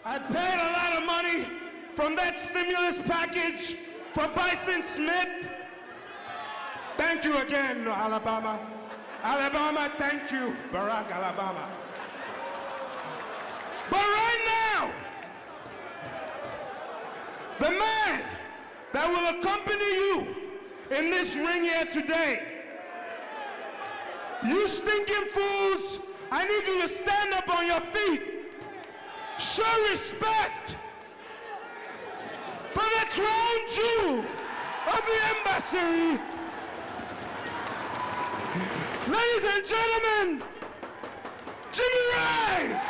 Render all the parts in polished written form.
I paid a lot of money from that stimulus package for Bison Smith. Thank you again, Alabama. Alabama, thank you, Barack Alabama. But right now, the man that will accompany you in this ring here today, you stinking fools, I need you to stand up on your feet. Show respect for the crown jewel of the embassy. Ladies and gentlemen, Jimmy Rave!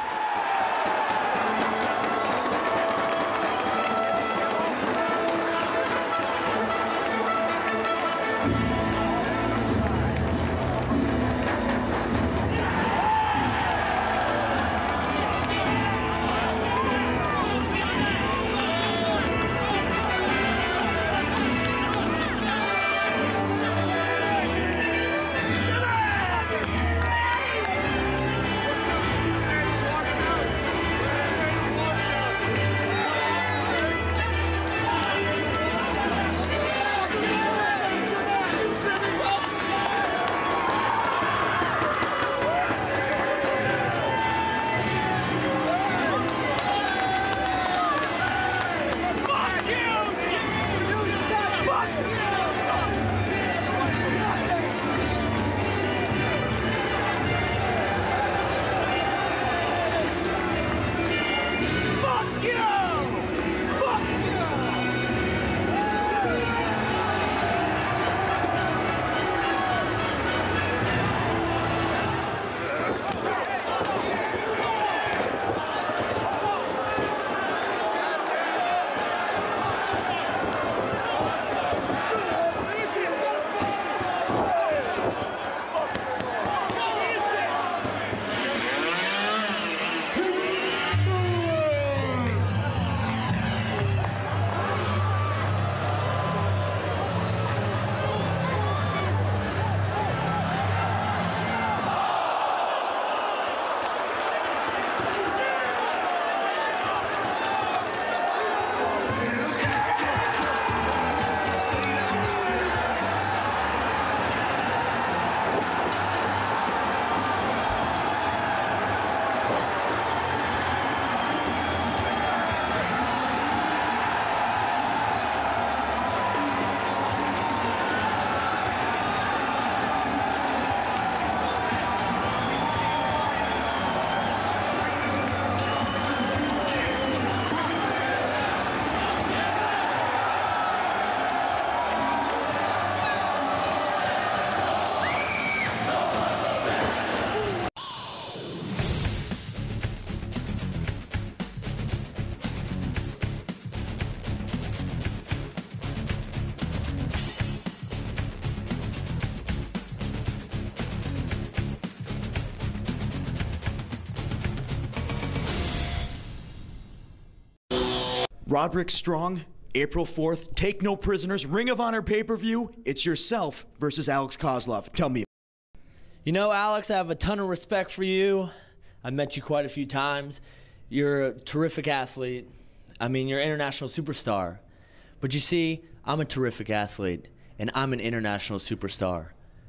Roderick Strong, April 4th, Take No Prisoners, Ring of Honor pay-per-view. It's yourself versus Alex Kozlov. Tell me. You know, Alex, I have a ton of respect for you. I've met you quite a few times. You're a terrific athlete. I mean, you're an international superstar. But you see, I'm a terrific athlete, and I'm an international superstar.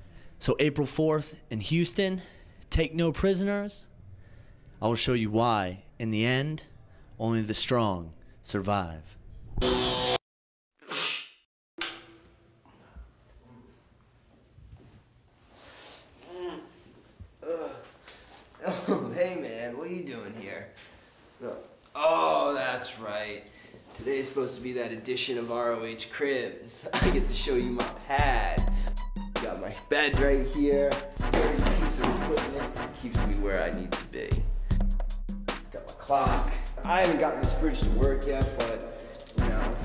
So April 4th in Houston, Take No Prisoners. I will show you why, in the end, only the strong survive. Oh, hey man, what are you doing here? Oh, that's right. Today's supposed to be that edition of ROH Cribs. I get to show you my pad. Got my bed right here. Sturdy piece of equipment that keeps me where I need to be. Got my clock. I haven't gotten this fridge to work yet, but, you know,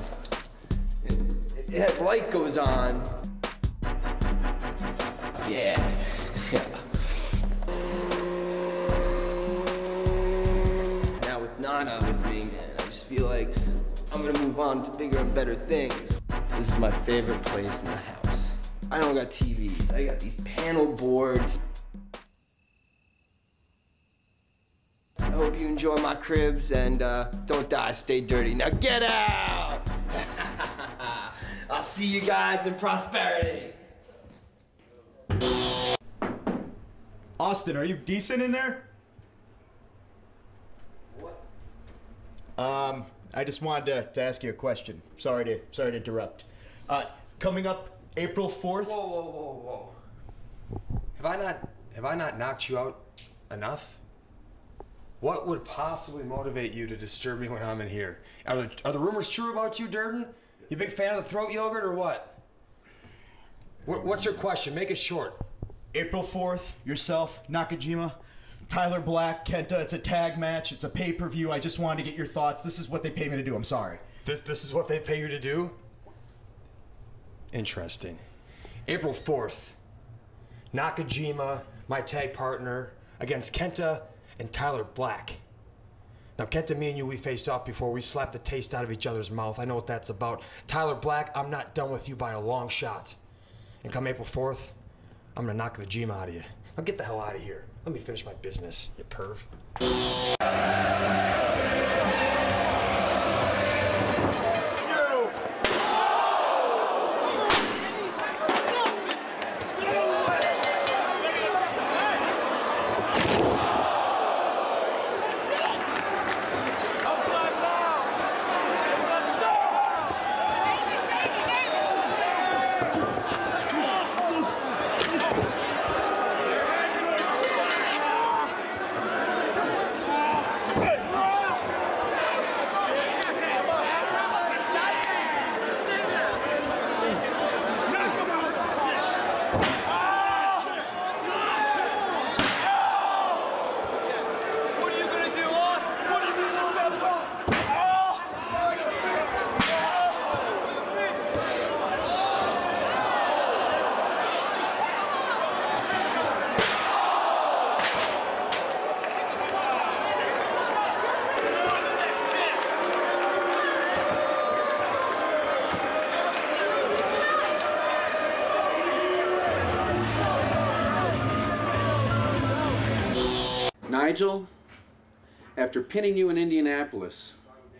the light goes on. Yeah. Now with Nana with me, man, I just feel like I'm gonna move on to bigger and better things. This is my favorite place in the house. I don't got TVs, I got these panel boards. hope you enjoy my cribs and don't die, stay dirty. Now get out! I'll see you guys in prosperity. Austin, are you decent in there? What? I just wanted to ask you a question. Sorry to interrupt. Coming up April 4th. Whoa. Have I not knocked you out enough? What would possibly motivate you to disturb me when I'm in here? Are the rumors true about you, Durden? You a big fan of the throat yogurt or what? What's your question? Make it short. April 4th, yourself, Nakajima, Tyler Black, Kenta. It's a tag match. It's a pay-per-view. I just wanted to get your thoughts. This is what they pay me to do. I'm sorry. This is what they pay you to do? Interesting. April 4th, Nakajima, my tag partner, against Kenta and Tyler Black. Now, Kenta, me and you, we faced off before. We slapped the taste out of each other's mouth. I know what that's about. Tyler Black, I'm not done with you by a long shot. And come April 4th, I'm gonna knock the Jima out of you. Now get the hell out of here. Let me finish my business, you perv. Nigel, after pinning you in Indianapolis,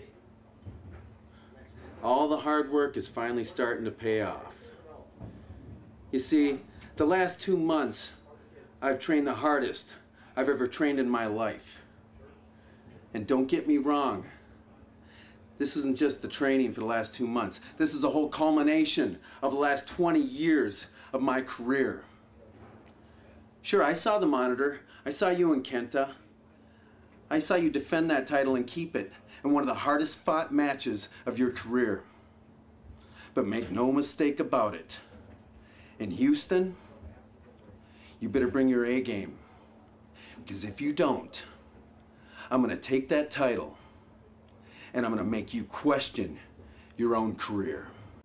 all the hard work is finally starting to pay off. You see, the last 2 months, I've trained the hardest I've ever trained in my life. And don't get me wrong, this isn't just the training for the last 2 months. This is a whole culmination of the last 20 years of my career. Sure, I saw the monitor. I saw you and Kenta. I saw you defend that title and keep it in one of the hardest fought matches of your career. But make no mistake about it. In Houston, you better bring your A game. Because if you don't, I'm going to take that title and I'm going to make you question your own career.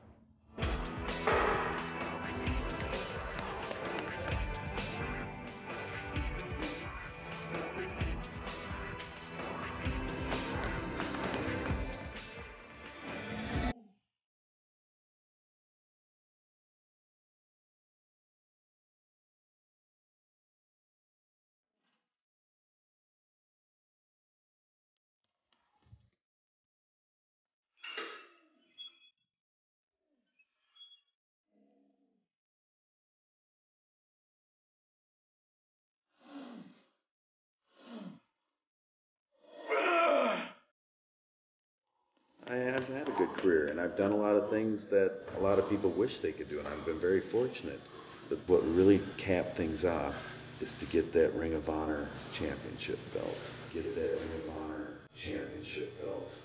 I've had a good career, and I've done a lot of things that a lot of people wish they could do, and I've been very fortunate. But what really capped things off is to get that Ring of Honor championship belt. Get that Ring of Honor championship belt.